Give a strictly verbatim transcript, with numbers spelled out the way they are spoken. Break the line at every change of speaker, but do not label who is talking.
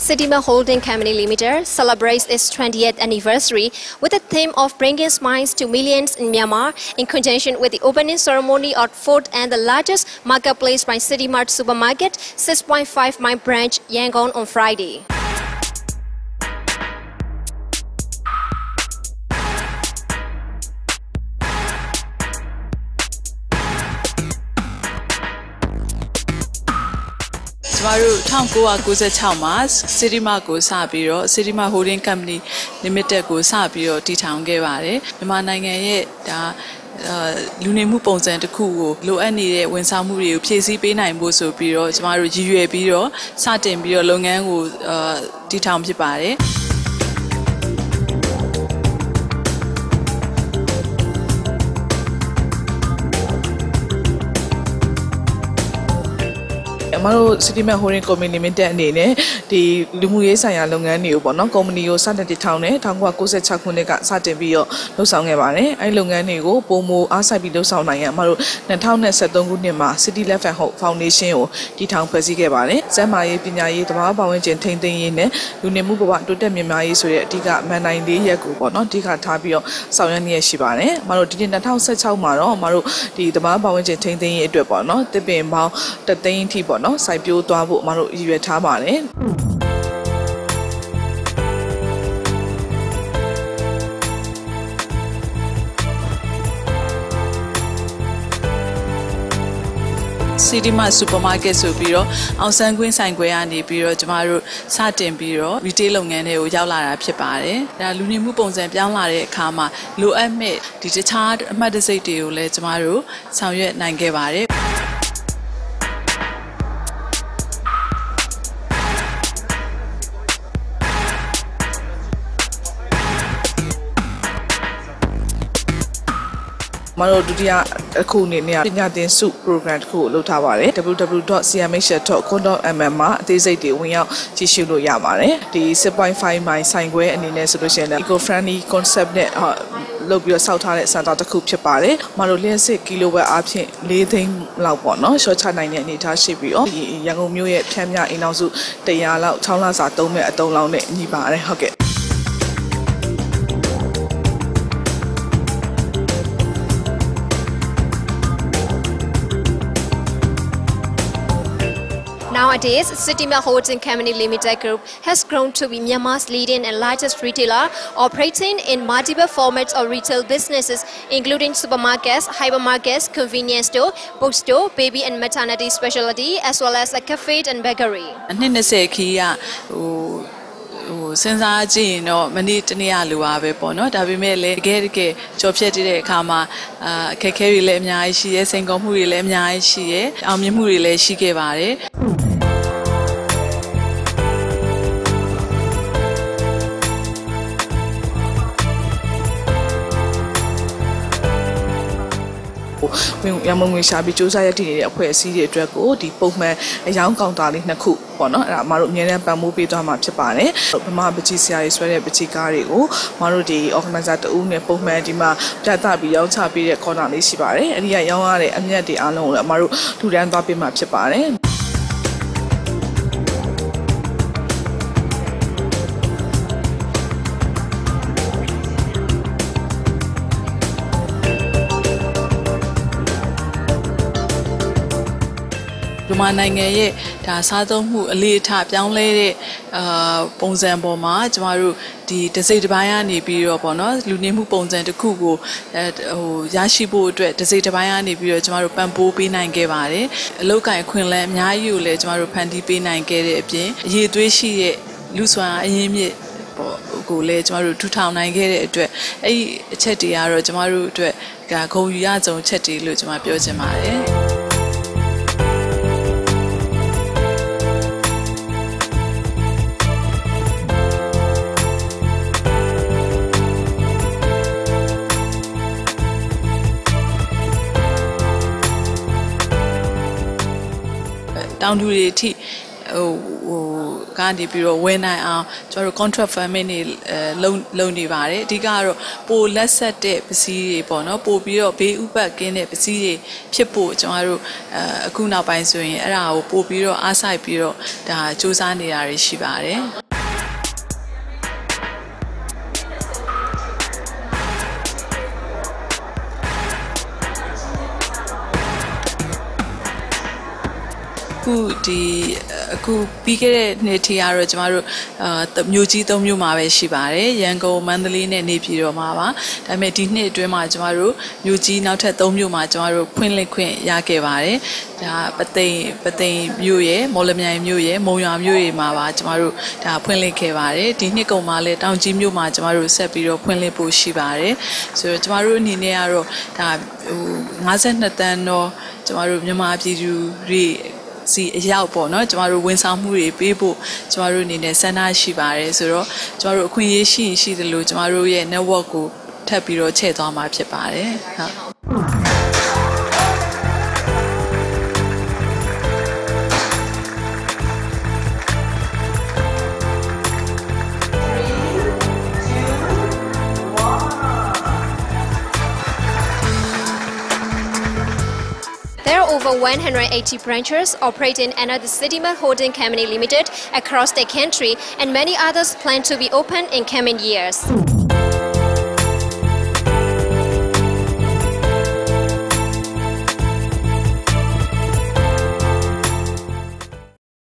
Citima Holding Company Limited celebrates its twentieth anniversary with the theme of bringing smiles to millions in Myanmar in conjunction with the opening ceremony of fourth and the largest marketplace by Citimart Supermarket, six point five mile branch, Yangon on Friday.
Maru town go a goes at Chalmas, Citima goes Sabiro, Citima Holding Company Limited goes Sabiro, T Town Gavare, the Mananga da Lunemu Pons and the Kugo, Low Annie, when Samuri, P C P nine Boso Biro, Maru G U A Biro, Satin Biro, Longango, T Town Pipare.
Maro Citima Holding Company Limitedအနေနဲ့ဒီလူမှုရေးဆိုင်ရာလုပ်ငန်းတွေကိုပေါ့နော်ကုမ္ပဏီကိုစတင်တည်ထောင်တဲ့nineteen ninety-sixခုနှစ်ကစတင်ပြီးတော့လှုပ်ဆောင်ခဲ့ပါတယ်။အဲဒီလုပ်ငန်းတွေကိုပုံမအားစိုက်ပြီးလှုပ်ဆောင်နိုင်ရမလို့twenty twenty-threeခုနှစ်မှာ City Life and Hope Foundation ကိုတည်ထောင်ဖွဲ့စည်းခဲ့ပါတယ်။စက်မာရေးပညာရေးတဘာပတ်ဝန်းကျင်ထိန်းသိမ်းရေးနဲ့လူနေမှုဘဝတိုးတက်မြင့်မားရေးဆိုတဲ့အဓိကမန်နိုင်လေးရက်ကိုပေါ့နော်အဓိကထားပြီးတော့ဆောင်ရွက်နေရရှိပါတယ်။မတို့ဒီနှစ်twenty sixteenမှာတော့မတို့ဒီတဘာပတ်ဝန်းကျင်ထိန်းသိမ်းရေးအတွက်ပေါ့နော်တစ်ပင်ပေါင်းတစ်သိန်းအထိပေါ့နော်စိုက်ပျိုးသွားဖို့မတို့ရည်ရွယ်ထားပါတယ်
Citima Supermarket ဆိုပြီးတော့အောင်ဆန်းကွင်းဆိုင်ခွဲကနေပြီးတော့ကျမတို့စတင်ပြီးတော့ retail လုပ်ငန်းတွေကိုရောက်လာတာဖြစ်ပါတယ်။ဒါလူနေမှုပုံစံပြောင်းလာတဲ့အခါမှာလိုအပ်မဲ့ဒီတခြားအမှတ်တစိတ်တွေကိုလည်းကျမတို့ဆောင်ရွက်နိုင်ခဲ့ပါတယ်။မတို့ဒုတိယအခုအနေနဲ့ပညာသင်စု program တစ်ခုကိုလုပ်ထားပါတယ် w w w dot c m h dot co dot m m မှာအသေးစိတ်တွေဝင်ရောက်ကြည့်ရှုလို့ရပါတယ်ဒီsix point fiveမိုင်ဆိုင်ခွဲအနေနဲ့ဆိုလို့ရှိရင် eco friendly concept နဲ့လုပ်ပြီးတော့စောက်ထားတဲ့စင်တာတစ်ခုဖြစ်ပါတယ်မတို့လျှက်စစ်ကီလိုဝက်အားဖြင့်fourသိန်းလောက်ပေါ့နော်ရှော့ချနိုင်တဲ့အနေအထားရှိပြီးတော့ဒီရန်ကုန်မြို့ရဲ့ဖြန့်မြအိမ်အောင်စုone hundredလောက်sixလစာသုံးမဲ့အသုံးလောက်နဲ့ညီပါတယ်ဟုတ်ကဲ့
Nowadays, Citima Holding Company Limited Group has grown to be Myanmar's leading and largest retailer, operating in multiple formats of retail businesses, including supermarkets, hypermarkets, convenience store, bookstore, baby and maternity specialty, as well as a cafe and bakery.
နှစ်twentyခီးကဟိုဟိုစဉ်းစားကြည့်ရင်တော့မနေ့တနေ့ရလိုပါပဲပေါ့နော်ဒါပေမဲ့လည်းတကယ်တကယ်ကြော်ဖြတ်တဲ့အခါမှာအာအခက်အခဲတွေလည်းအများကြီးရှိရဲစိန်ခေါ်မှုတွေလည်းအများကြီးရှိရဲအောင်မြင်မှုတွေလည်းရှိခဲ့ပါတယ်
ရမုံငွေရှာပြီးစူးစမ်းရည်တည်နေတဲ့အဖွဲ့အစည်းတွေအတွက်ကိုဒီပုံမှန်အယောင်ကောင်တာလေးနှစ်ခုပေါ့နော်အဲ့ဒါအမတို့အများနဲ့ပံ့ပိုးပေးသွားမှာဖြစ်ပါတယ်ဗမာပကြီးဆရာကြီးဆွဲတဲ့ပကြီးကားတွေကိုအမတို့ဒီ organizer တဦးနဲ့ပုံမှန်ဒီမှာပြသပြီးရောင်းချပေးတဲ့ corner လေးရှိပါတယ်အဲ့ဒီကရောင်းရတဲ့အမြတ်တွေအားလုံးကိုလည်းအမတို့ထူထမ်းသွားပေးမှာဖြစ်ပါတယ်
ဒီမှာနိုင်ငံရဲ့ဒါစားသုံးမှုအလေးအထားပြောင်းလဲတဲ့အာပုံစံပေါ်မှာကျမတို့ဒီတစိမ့်တစ်ပိုင်းကနေပြီးတော့ပေါ့နော်လူနေမှုပုံစံတစ်ခုကိုအဲဟိုရရှိဖို့အတွက်တစိမ့်တစ်ပိုင်းကနေပြီးတော့ကျမတို့ပံ့ပိုးပေးနိုင်ခဲ့ပါတယ်အလောက်ကိုင်ခွင့်လန်းအများကြီးကိုလည်းကျမတို့ဖန်တီးပေးနိုင်ခဲ့တဲ့အပြင်အရေးသွေးရှိတဲ့လူစွမ်းအရင်းမြစ်ပေါ့ကိုလည်းကျမတို့ထူထောင်နိုင်ခဲ့တဲ့အတွက်အဲ့ဒီအချက်တွေကတော့ကျမတို့အတွက်ဂုဏ်ယူရဆုံးအချက်တွေလို့ကျမပြောချင်ပါတယ်တောင်သူတွေအထိဟိုဟိုကနေပြီးတော့ဝယ်နိုင်အောင်ကျွန်တော်တို့ contract farming တွေအဲလုံလုံနေပါတယ်အဓိကကတော့ပိုလက်ဆက်တဲ့ပစ္စည်းတွေပေါ့နော်ပို့ပြီးတော့ဘေးဥပတ်ကင်းတဲ့ပစ္စည်းတွေဖြစ်ဖို့ကျွန်တော်တို့အဲအခုနောက်ပိုင်းဆိုရင်အဲ့ဒါကိုပို့ပြီးတော့အားစိုက်ပြီးတော့ဒါစူးစမ်းနေတာတွေရှိပါတယ်အခုဒီအခုပြီးခဲ့တဲ့နေ့ထိကတော့ကျမတို့အာမြို့ကြီးသုံးမြို့မှာပဲရှိပါတယ်ရန်ကုန်မန္တလေးနဲ့နေပြည်တော်မှာပါဒါပေမဲ့ဒီနှစ်အတွင်းမှာကျမတို့မြို့ကြီးနောက်ထပ်သုံးမြို့မှာကျမတို့ဖွင့်လှစ်ခွင့်ရခဲ့ပါတယ်ဒါပသိမ်ပသိမ်မြို့ရဲ့မော်လမြိုင်မြို့ရဲ့မုံရွာမြို့ရဲ့မှာပါကျမတို့ဒါဖွင့်လှစ်ခဲ့ပါတယ်ဒီနှစ်ကုန်မှာလည်းတောင်ကြီးမြို့မှာကျမတို့ဆက်ပြီးတော့ဖွင့်လှစ်ဖို့ရှိပါတယ်ဆိုတော့ကျမတို့အနေနဲ့ကတော့ဒါဟို၅၂တန်းတော့ကျမတို့မြန်မာပြည်သူတွေစီအရောက်ပေါ့နော်ကျမတို့ဝန်ဆောင်မှုတွေပေးဖို့ကျမတို့အနေနဲ့စံနာရှိပါတယ်ဆိုတော့ကျမတို့အခွင့်အရေးရှိရင်ရှိသလိုကျမတို့ရဲ့ network ကိုထပ်ပြီးတော့ချဲ့သွားမှာဖြစ်ပါတယ်ဟုတ်
There are over one hundred eighty branches operating under the Citymed Holding Company Limited across the country, and many others plan to be opened in coming years.